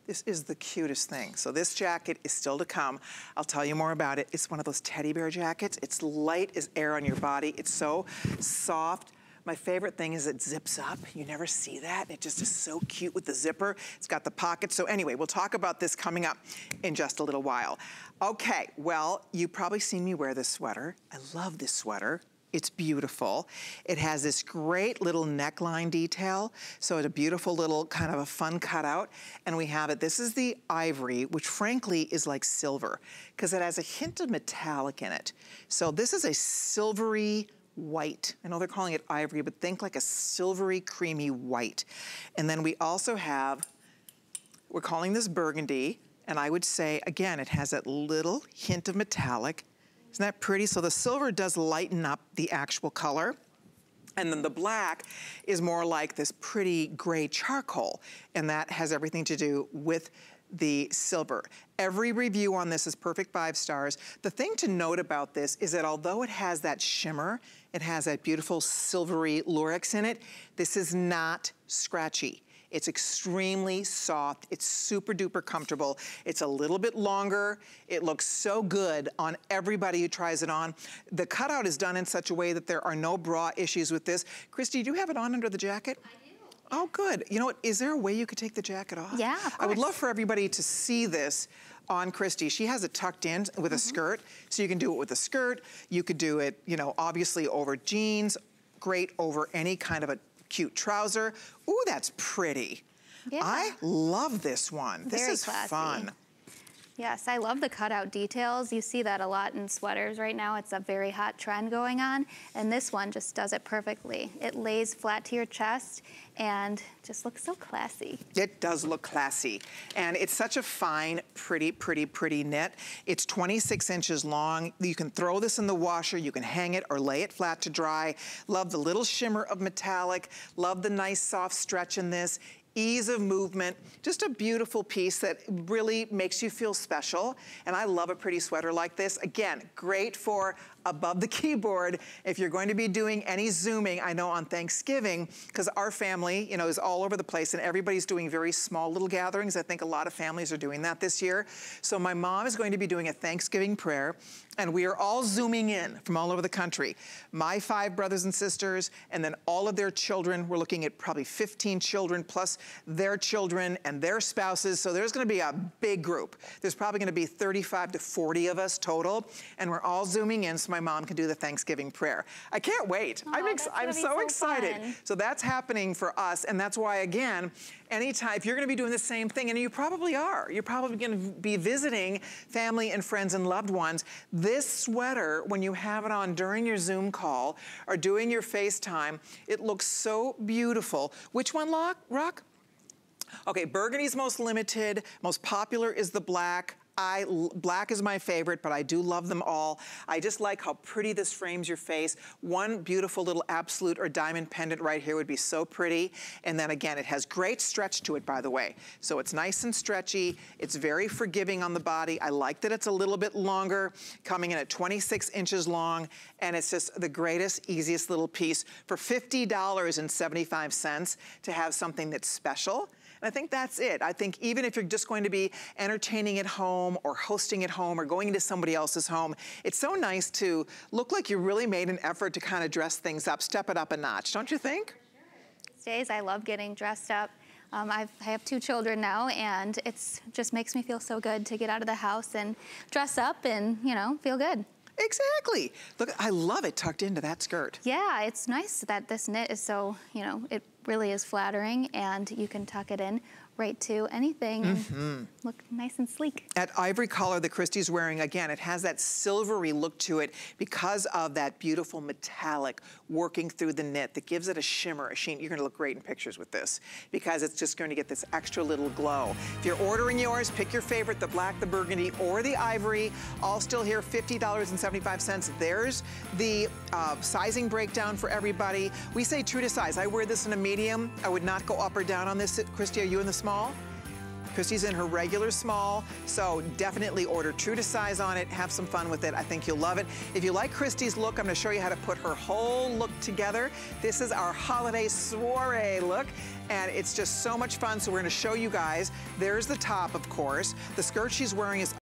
This is the cutest thing. So this jacket is still to come. I'll tell you more about it. It's one of those teddy bear jackets. It's light as air on your body. It's so soft. My favorite thing is it zips up. You never see that. It just is so cute with the zipper. It's got the pocket. So anyway, we'll talk about this coming up in just a little while. Okay, well, you've probably seen me wear this sweater. I love this sweater. It's beautiful. It has this great little neckline detail. So it's a beautiful little kind of a fun cutout. And we have it, this is the ivory, which frankly is like silver because it has a hint of metallic in it. So this is a silvery white. I know they're calling it ivory, but think like a silvery, creamy white. And then we also have, we're calling this burgundy. And I would say, again, it has that little hint of metallic. Isn't that pretty? So the silver does lighten up the actual color. And then the black is more like this pretty gray charcoal. And that has everything to do with the silver. Every review on this is perfect 5 stars. The thing to note about this is that although it has that shimmer, it has that beautiful silvery lurex in it, this is not scratchy. It's extremely soft. It's super duper comfortable. It's a little bit longer. It looks so good on everybody who tries it on. The cutout is done in such a way that there are no bra issues with this. Christy, do you have it on under the jacket? I do. Oh, good. You know what? Is there a way you could take the jacket off? Yeah, of course. I would love for everybody to see this on Christy. She has it tucked in with a skirt, so you can do it with a skirt. You could do it, you know, obviously over jeans, great over any kind of a cute trouser. Ooh, that's pretty. Yeah. I love this one. This is classy. Fun. Yes, I love the cutout details. You see that a lot in sweaters right now. It's a very hot trend going on, and this one just does it perfectly. It lays flat to your chest and just looks so classy. It does look classy, and it's such a fine, pretty, pretty, pretty knit. It's 26 inches long. You can throw this in the washer, you can hang it or lay it flat to dry. Love the little shimmer of metallic. Love the nice soft stretch in this. Ease of movement, just a beautiful piece that really makes you feel special. And I love a pretty sweater like this. Again, great for above the keyboard if you're going to be doing any Zooming. I know on Thanksgiving, because our family, you know, is all over the place and everybody's doing very small little gatherings. I think a lot of families are doing that this year. So my mom is going to be doing a Thanksgiving prayer, and we are all Zooming in from all over the country. My 5 brothers and sisters, and then all of their children. We're looking at probably 15 children plus their children and their spouses. So there's gonna be a big group. There's probably gonna be 35 to 40 of us total, and we're all Zooming in so my mom can do the Thanksgiving prayer. I can't wait. Oh, I'm so excited. Fun. So that's happening for us, and that's why, again, anytime, if you're gonna be doing the same thing, and you probably are, you're probably gonna be visiting family and friends and loved ones, this sweater, when you have it on during your Zoom call or doing your FaceTime, it looks so beautiful. Which one, Rock? Okay, burgundy's most limited, most popular is the black. Black is my favorite, but I do love them all. I just like how pretty this frames your face. One beautiful little absolute or diamond pendant right here would be so pretty. And then again, it has great stretch to it, by the way. So it's nice and stretchy. It's very forgiving on the body. I like that it's a little bit longer, coming in at 26 inches long. And it's just the greatest, easiest little piece for $50.75 to have something that's special. And I think that's it. I think even if you're just going to be entertaining at home or hosting at home or going into somebody else's home, it's so nice to look like you really made an effort to kind of dress things up, step it up a notch, don't you think? These days, I love getting dressed up. I have 2 children now, and it just makes me feel so good to get out of the house and dress up and, you know, feel good. Exactly. Look, I love it tucked into that skirt. Yeah, it's nice that this knit is so, you know, it really is flattering, and you can tuck it in right to anything and look nice and sleek. That ivory collar that Christy's wearing, again, it has that silvery look to it because of that beautiful metallic working through the knit that gives it a shimmer, a sheen. You're gonna look great in pictures with this because it's just going to get this extra little glow. If you're ordering yours, pick your favorite, the black, the burgundy, or the ivory. All still here, $50.75. There's the sizing breakdown for everybody. We say true to size. I wear this in a medium. I would not go up or down on this. Christy, are you in the small? Christy's in her regular small, so definitely order true to size on it. Have some fun with it. I think you'll love it. If you like Christy's look, I'm gonna show you how to put her whole look together. This is our holiday soiree look, and it's just so much fun. So we're gonna show you guys. There's the top, of course. The skirt she's wearing is